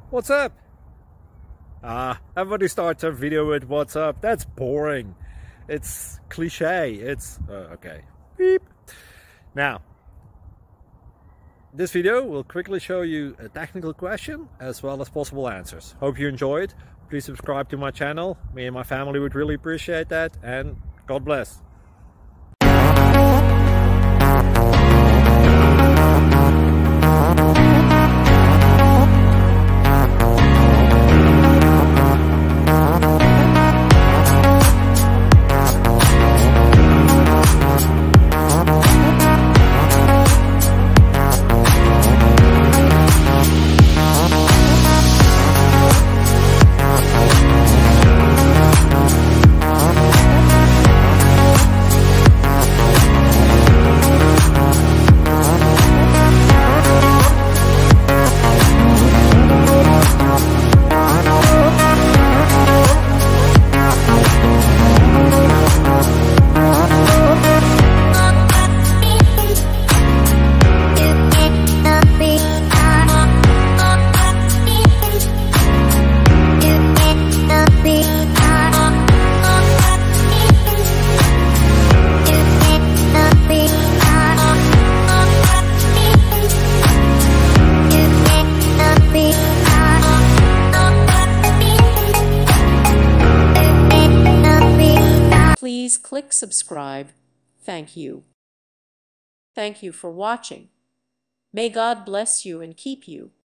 What's up? Everybody starts a video with what's up. That's boring. It's cliche. It's okay. Beep. Now, this video will quickly show you a technical question as well as possible answers. Hope you enjoyed. Please subscribe to my channel. Me and my family would really appreciate that, and God bless. Please click subscribe. Thank you. Thank you for watching. May God bless you and keep you.